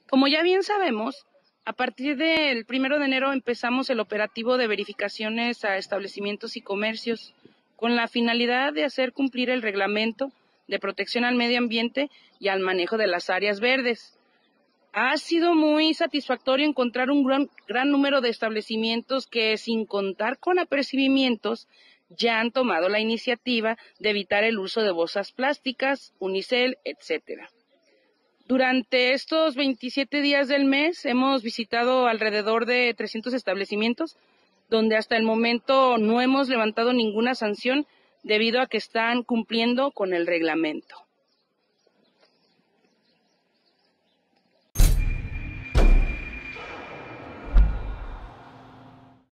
Como ya bien sabemos, a partir del 1 de enero empezamos el operativo de verificaciones a establecimientos y comercios con la finalidad de hacer cumplir el reglamento de protección al medio ambiente y al manejo de las áreas verdes. Ha sido muy satisfactorio encontrar un gran número de establecimientos que, sin contar con apercibimientos, ya han tomado la iniciativa de evitar el uso de bolsas plásticas, unicel, etcétera. Durante estos 27 días del mes hemos visitado alrededor de 300 establecimientos, donde hasta el momento no hemos levantado ninguna sanción debido a que están cumpliendo con el reglamento.